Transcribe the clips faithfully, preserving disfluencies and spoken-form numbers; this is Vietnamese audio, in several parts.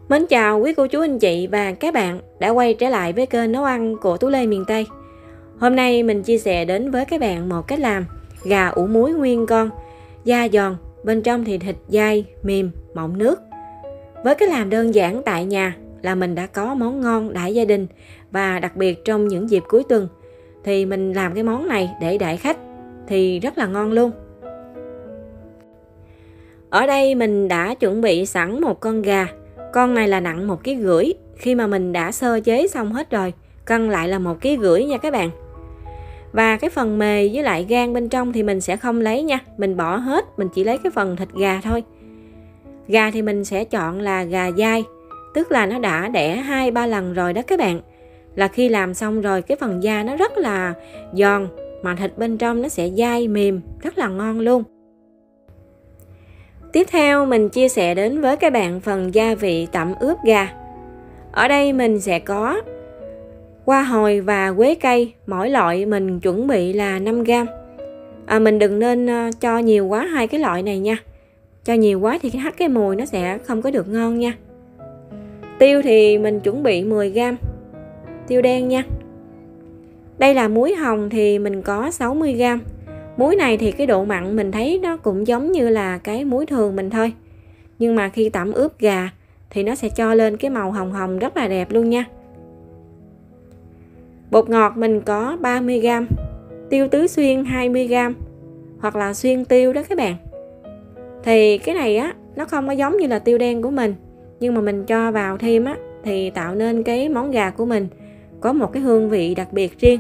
Mến chào quý cô chú anh chị và các bạn đã quay trở lại với kênh nấu ăn của Tú Lê miền Tây. Hôm nay mình chia sẻ đến với các bạn một cách làm gà ủ muối nguyên con, da giòn, bên trong thì thịt dai, mềm, mọng nước. Với cách làm đơn giản tại nhà là mình đã có món ngon đãi gia đình, và đặc biệt trong những dịp cuối tuần thì mình làm cái món này để đãi khách thì rất là ngon luôn. Ở đây mình đã chuẩn bị sẵn một con gà. Con này là nặng một ký rưỡi. Khi mà mình đã sơ chế xong hết rồi, cân lại là một ký rưỡi nha các bạn. Và cái phần mề với lại gan bên trong thì mình sẽ không lấy nha, mình bỏ hết, mình chỉ lấy cái phần thịt gà thôi. Gà thì mình sẽ chọn là gà dai, tức là nó đã đẻ hai ba lần rồi đó các bạn. Là khi làm xong rồi cái phần da nó rất là giòn, mà thịt bên trong nó sẽ dai mềm, rất là ngon luôn. Tiếp theo mình chia sẻ đến với các bạn phần gia vị tẩm ướp gà. Ở đây mình sẽ có hoa hồi và quế cây, mỗi loại mình chuẩn bị là năm gam. À, mình đừng nên cho nhiều quá hai cái loại này nha. Cho nhiều quá thì cái hắc cái mùi nó sẽ không có được ngon nha. Tiêu thì mình chuẩn bị mười gam. Tiêu đen nha. Đây là muối hồng thì mình có sáu mươi gam. Muối này thì cái độ mặn mình thấy nó cũng giống như là cái muối thường mình thôi. Nhưng mà khi tẩm ướp gà thì nó sẽ cho lên cái màu hồng hồng rất là đẹp luôn nha. Bột ngọt mình có ba mươi gam. Tiêu tứ xuyên hai mươi gam. Hoặc là xuyên tiêu đó các bạn. Thì cái này á, nó không có giống như là tiêu đen của mình. Nhưng mà mình cho vào thêm á, thì tạo nên cái món gà của mình có một cái hương vị đặc biệt riêng.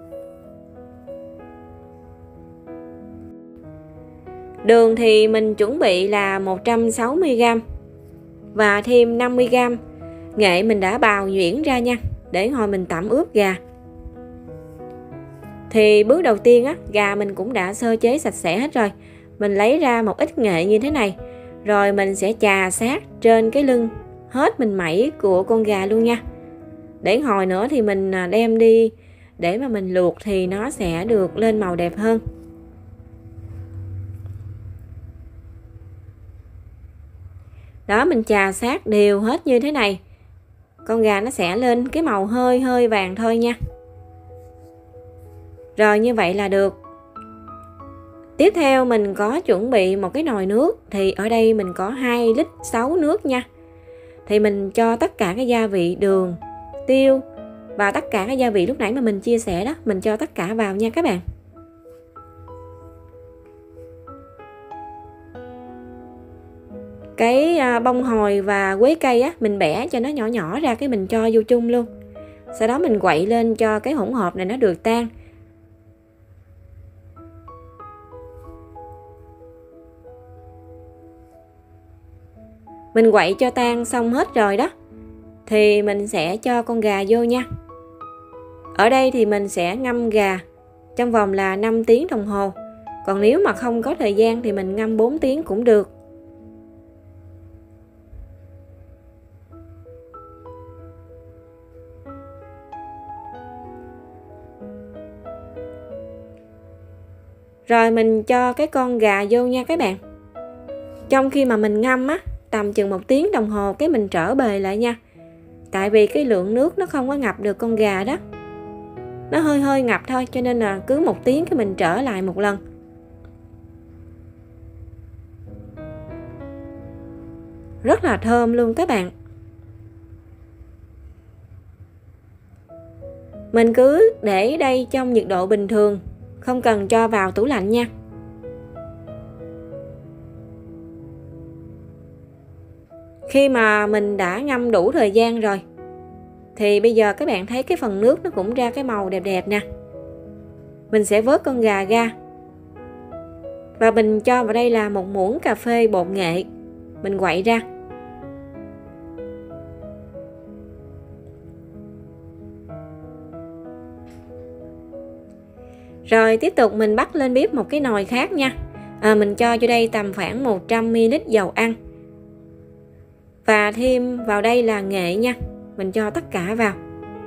Đường thì mình chuẩn bị là một trăm sáu mươi gam. Và thêm năm mươi gam nghệ mình đã bào nhuyễn ra nha, để hồi mình tẩm ướp gà. Thì bước đầu tiên á, gà mình cũng đã sơ chế sạch sẽ hết rồi. Mình lấy ra một ít nghệ như thế này. Rồi mình sẽ chà sát trên cái lưng hết mình mẩy của con gà luôn nha. Để hồi nữa thì mình đem đi để mà mình luộc thì nó sẽ được lên màu đẹp hơn. Đó, mình chà sát đều hết như thế này. Con gà nó sẽ lên cái màu hơi hơi vàng thôi nha. Rồi như vậy là được. Tiếp theo mình có chuẩn bị một cái nồi nước. Thì ở đây mình có hai lít sáu nước nha. Thì mình cho tất cả cái gia vị đường, tiêu và tất cả cái gia vị lúc nãy mà mình chia sẻ đó, mình cho tất cả vào nha các bạn. Cái bông hồi và quế cây á, mình bẻ cho nó nhỏ nhỏ ra, cái mình cho vô chung luôn. Sau đó mình quậy lên cho cái hỗn hợp này nó được tan. Mình quậy cho tan xong hết rồi đó, thì mình sẽ cho con gà vô nha. Ở đây thì mình sẽ ngâm gà trong vòng là năm tiếng đồng hồ. Còn nếu mà không có thời gian thì mình ngâm bốn tiếng cũng được. Rồi mình cho cái con gà vô nha các bạn. Trong khi mà mình ngâm á, tầm chừng một tiếng đồng hồ cái mình trở bề lại nha. Tại vì cái lượng nước nó không có ngập được con gà đó. Nó hơi hơi ngập thôi, cho nên là cứ một tiếng cái mình trở lại một lần. Rất là thơm luôn các bạn. Mình cứ để đây trong nhiệt độ bình thường, không cần cho vào tủ lạnh nha. Khi mà mình đã ngâm đủ thời gian rồi thì bây giờ các bạn thấy cái phần nước nó cũng ra cái màu đẹp đẹp nè. Mình sẽ vớt con gà ra. Và mình cho vào đây là một muỗng cà phê bột nghệ. Mình quậy ra. Rồi tiếp tục mình bắt lên bếp một cái nồi khác nha. À, mình cho vô đây tầm khoảng một trăm mi li lít dầu ăn. Và thêm vào đây là nghệ nha. Mình cho tất cả vào.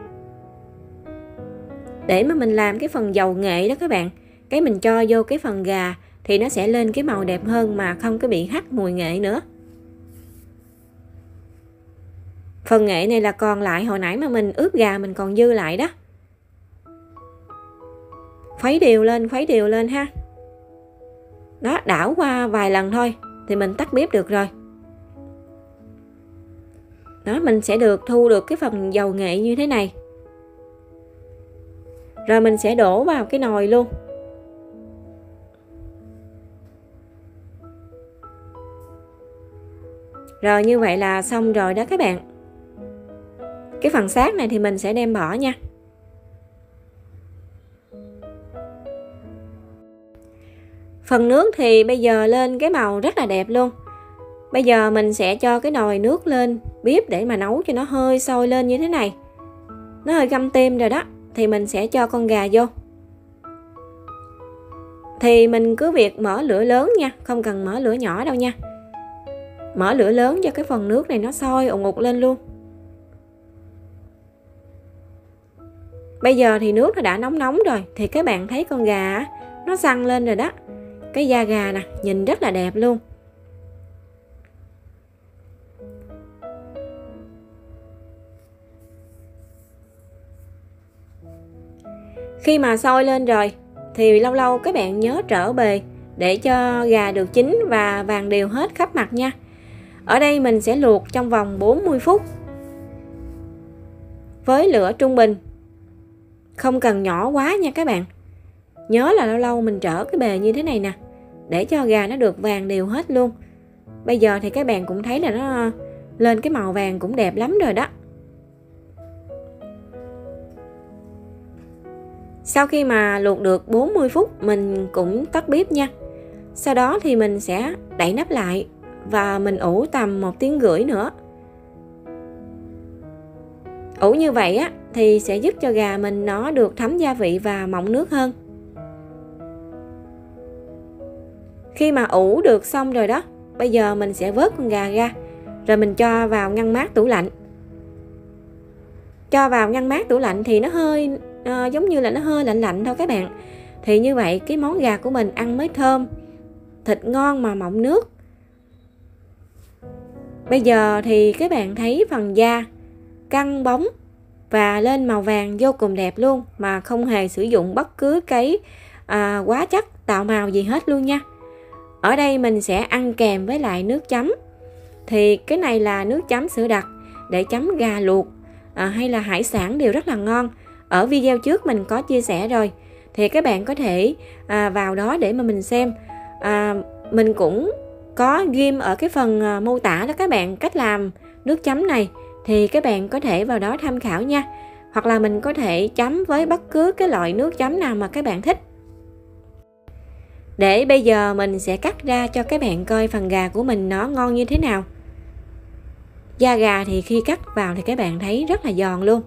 Để mà mình làm cái phần dầu nghệ đó các bạn, cái mình cho vô cái phần gà thì nó sẽ lên cái màu đẹp hơn mà không có bị hắt mùi nghệ nữa. Phần nghệ này là còn lại hồi nãy mà mình ướp gà mình còn dư lại đó. Khuấy đều lên, khuấy đều lên ha. Đó, đảo qua vài lần thôi thì mình tắt bếp được rồi. Đó, mình sẽ được thu được cái phần dầu nghệ như thế này. Rồi mình sẽ đổ vào cái nồi luôn. Rồi như vậy là xong rồi đó các bạn. Cái phần xác này thì mình sẽ đem bỏ nha. Phần nước thì bây giờ lên cái màu rất là đẹp luôn. Bây giờ mình sẽ cho cái nồi nước lên bếp để mà nấu cho nó hơi sôi lên như thế này. Nó hơi găm tim rồi đó. Thì mình sẽ cho con gà vô. Thì mình cứ việc mở lửa lớn nha, không cần mở lửa nhỏ đâu nha. Mở lửa lớn cho cái phần nước này nó sôi ùn ục lên luôn. Bây giờ thì nước nó đã nóng nóng rồi. Thì các bạn thấy con gà nó săn lên rồi đó. Cái da gà nè, nhìn rất là đẹp luôn. Khi mà sôi lên rồi thì lâu lâu các bạn nhớ trở bề để cho gà được chín và vàng đều hết khắp mặt nha. Ở đây mình sẽ luộc trong vòng bốn mươi phút với lửa trung bình. Không cần nhỏ quá nha các bạn. Nhớ là lâu lâu mình trở cái bề như thế này nè, để cho gà nó được vàng đều hết luôn. Bây giờ thì các bạn cũng thấy là nó lên cái màu vàng cũng đẹp lắm rồi đó. Sau khi mà luộc được bốn mươi phút mình cũng tắt bếp nha. Sau đó thì mình sẽ đậy nắp lại và mình ủ tầm một tiếng rưỡi nữa. Ủ như vậy á thì sẽ giúp cho gà mình nó được thấm gia vị và mọng nước hơn. Khi mà ủ được xong rồi đó, bây giờ mình sẽ vớt con gà ra rồi mình cho vào ngăn mát tủ lạnh. Cho vào ngăn mát tủ lạnh thì nó hơi à, giống như là nó hơi lạnh lạnh thôi các bạn. Thì như vậy cái món gà của mình ăn mới thơm, thịt ngon mà mọng nước. Bây giờ thì các bạn thấy phần da căng bóng và lên màu vàng vô cùng đẹp luôn, mà không hề sử dụng bất cứ cái à, hóa chất tạo màu gì hết luôn nha. Ở đây mình sẽ ăn kèm với lại nước chấm. Thì cái này là nước chấm sữa đặc để chấm gà luộc à, hay là hải sản đều rất là ngon. Ở video trước mình có chia sẻ rồi, thì các bạn có thể à, vào đó để mà mình xem. à, Mình cũng có ghim ở cái phần à, mô tả đó các bạn, cách làm nước chấm này. Thì các bạn có thể vào đó tham khảo nha. Hoặc là mình có thể chấm với bất cứ cái loại nước chấm nào mà các bạn thích. Để bây giờ mình sẽ cắt ra cho các bạn coi phần gà của mình nó ngon như thế nào. Da gà thì khi cắt vào thì các bạn thấy rất là giòn luôn.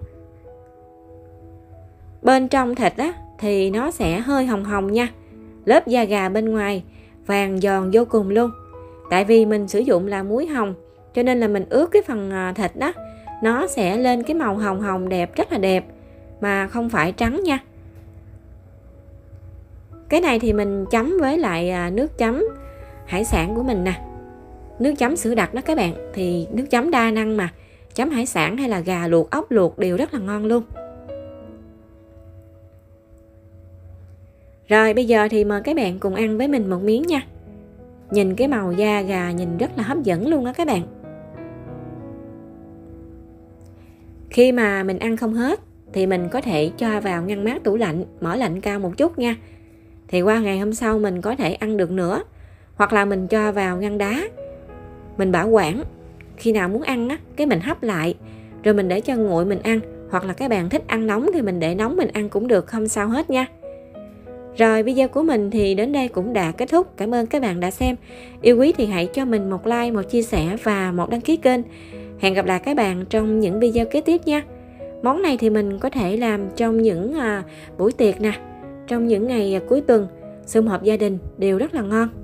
Bên trong thịt á thì nó sẽ hơi hồng hồng nha. Lớp da gà bên ngoài vàng giòn vô cùng luôn. Tại vì mình sử dụng là muối hồng, cho nên là mình ướp cái phần thịt đó, nó sẽ lên cái màu hồng hồng đẹp, rất là đẹp, mà không phải trắng nha. Cái này thì mình chấm với lại nước chấm hải sản của mình nè. Nước chấm sữa đặc đó các bạn. Thì nước chấm đa năng mà. Chấm hải sản hay là gà luộc, ốc luộc đều rất là ngon luôn. Rồi bây giờ thì mời các bạn cùng ăn với mình một miếng nha. Nhìn cái màu da gà nhìn rất là hấp dẫn luôn đó các bạn. Khi mà mình ăn không hết thì mình có thể cho vào ngăn mát tủ lạnh, mở lạnh cao một chút nha. Thì qua ngày hôm sau mình có thể ăn được nữa. Hoặc là mình cho vào ngăn đá, mình bảo quản. Khi nào muốn ăn á, cái mình hấp lại, rồi mình để cho nguội mình ăn. Hoặc là các bạn thích ăn nóng thì mình để nóng mình ăn cũng được, không sao hết nha. Rồi video của mình thì đến đây cũng đã kết thúc. Cảm ơn các bạn đã xem. Yêu quý thì hãy cho mình một like, một chia sẻ và một đăng ký kênh. Hẹn gặp lại các bạn trong những video kế tiếp nha. Món này thì mình có thể làm trong những à, buổi tiệc nè, trong những ngày à, cuối tuần, sum họp gia đình đều rất là ngon.